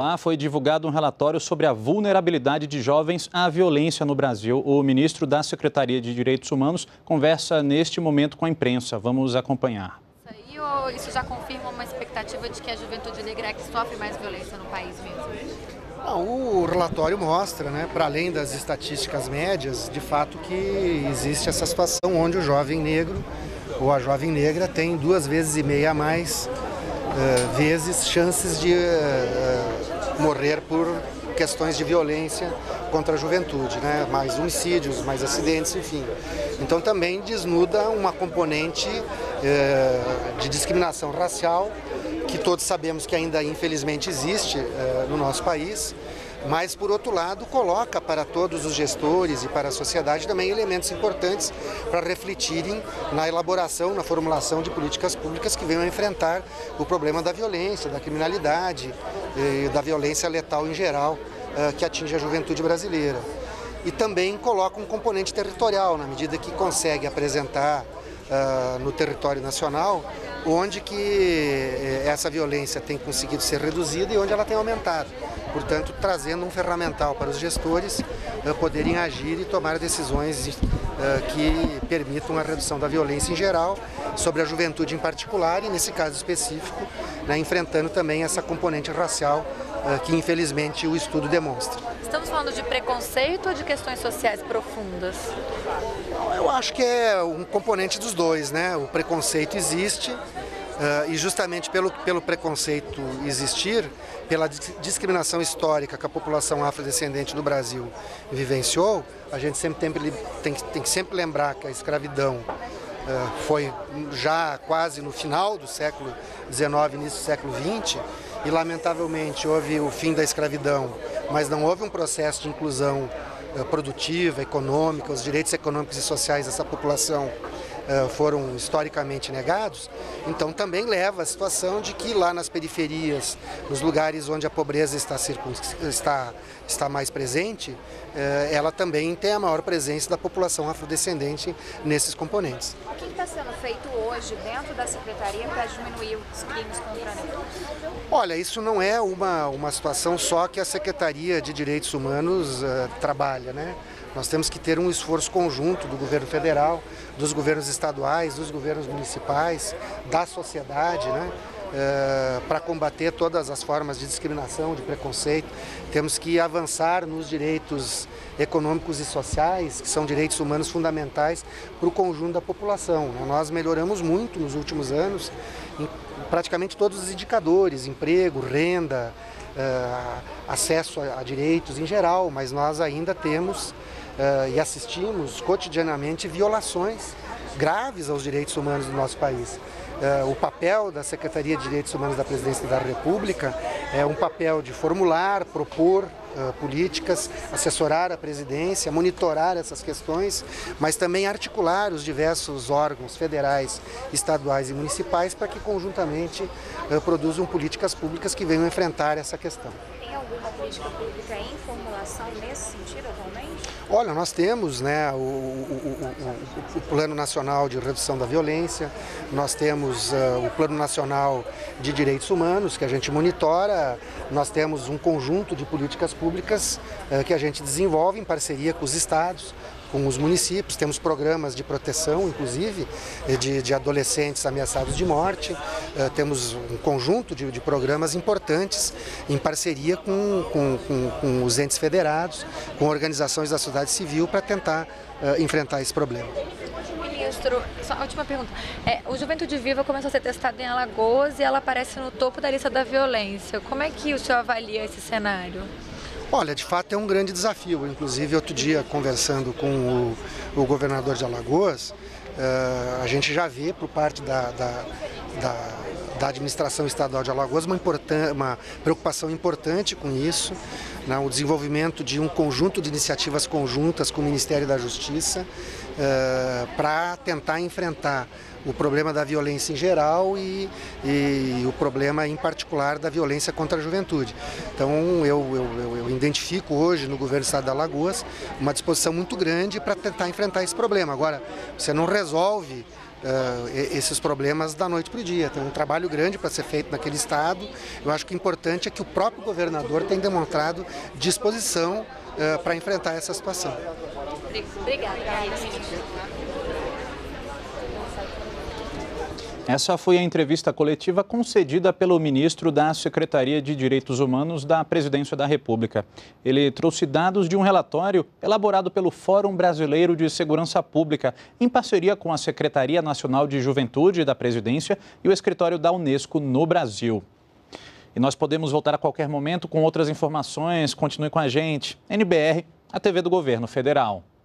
lá, foi divulgado um relatório sobre a vulnerabilidade de jovens à violência no Brasil. O ministro da Secretaria de Direitos Humanos conversa neste momento com a imprensa. Vamos acompanhar. Isso já confirma uma expectativa de que a juventude negra é que sofre mais violência no país mesmo? O relatório mostra, para além das estatísticas médias, de fato que existe essa situação onde o jovem negro ou a jovem negra tem 2,5 vezes a mais vezes chances de morrer por questões de violência contra a juventude, mais homicídios, mais acidentes, enfim. Então também desnuda uma componente de discriminação racial que todos sabemos que ainda infelizmente existe no nosso país, mas por outro lado coloca para todos os gestores e para a sociedade também elementos importantes para refletirem na elaboração, na formulação de políticas públicas que venham a enfrentar o problema da violência, da criminalidade, da violência letal em geral que atinge a juventude brasileira. E também coloca um componente territorial, na medida que consegue apresentar no território nacional onde que essa violência tem conseguido ser reduzida e onde ela tem aumentado. Portanto, trazendo um ferramental para os gestores poderem agir e tomar decisões que permitam a redução da violência em geral, sobre a juventude em particular e, nesse caso específico, enfrentando também essa componente racial que, infelizmente, o estudo demonstra. Estamos falando de preconceito ou de questões sociais profundas? Eu acho que é um componente dos dois, O preconceito existe e justamente pelo preconceito existir, pela discriminação histórica que a população afrodescendente do Brasil vivenciou, a gente tem que sempre lembrar que a escravidão foi já quase no final do século XIX, início do século XX, e lamentavelmente houve o fim da escravidão, mas não houve um processo de inclusão produtiva, econômica, os direitos econômicos e sociais dessa população foram historicamente negados. Então também leva à situação de que lá nas periferias, nos lugares onde a pobreza está mais presente, ela também tem a maior presença da população afrodescendente nesses componentes. O que está sendo feito hoje dentro da Secretaria para diminuir os crimes contra negros? Olha, isso não é uma situação só que a Secretaria de Direitos Humanos trabalha, Nós temos que ter um esforço conjunto do governo federal, dos governos estaduais, dos governos municipais, da sociedade, para combater todas as formas de discriminação, de preconceito. Temos que avançar nos direitos econômicos e sociais, que são direitos humanos fundamentais para o conjunto da população. Nós melhoramos muito nos últimos anos em praticamente todos os indicadores, emprego, renda, acesso a direitos em geral, mas nós ainda temos e assistimos cotidianamente violações graves aos direitos humanos do nosso país. O papel da Secretaria de Direitos Humanos da Presidência da República é um papel de formular, propor políticas, assessorar a presidência, monitorar essas questões, mas também articular os diversos órgãos federais, estaduais e municipais para que conjuntamente produzam políticas públicas que venham enfrentar essa questão. Tem alguma política pública em formulação nesse sentido atualmente? Olha, nós temos o Plano Nacional de Redução da Violência, nós temos o Plano Nacional de Direitos Humanos, que a gente monitora, nós temos um conjunto de políticas públicas que a gente desenvolve em parceria com os estados, com os municípios, temos programas de proteção, inclusive, de adolescentes ameaçados de morte, temos um conjunto de programas importantes em parceria com os entes federados, com organizações da sociedade civil para tentar enfrentar esse problema. Ministro, só a última pergunta. O Juventude Viva começou a ser testado em Alagoas e ela aparece no topo da lista da violência. Como é que o senhor avalia esse cenário? Olha, de fato é um grande desafio. Inclusive, outro dia, conversando com o governador de Alagoas, a gente já vê por parte da administração estadual de Alagoas uma preocupação importante com isso, o desenvolvimento de um conjunto de iniciativas conjuntas com o Ministério da Justiça para tentar enfrentar o problema da violência em geral e o problema em particular da violência contra a juventude. Então eu identifico hoje no governo do estado de Alagoas uma disposição muito grande para tentar enfrentar esse problema. Agora, você não resolve esses problemas da noite para o dia. Tem um trabalho grande para ser feito naquele estado. Eu acho que o importante é que o próprio governador tem demonstrado disposição para enfrentar essa situação. Obrigada. Essa foi a entrevista coletiva concedida pelo ministro da Secretaria de Direitos Humanos da Presidência da República. Ele trouxe dados de um relatório elaborado pelo Fórum Brasileiro de Segurança Pública, em parceria com a Secretaria Nacional de Juventude da Presidência e o Escritório da Unesco no Brasil. E nós podemos voltar a qualquer momento com outras informações. Continue com a gente. NBR, a TV do Governo Federal.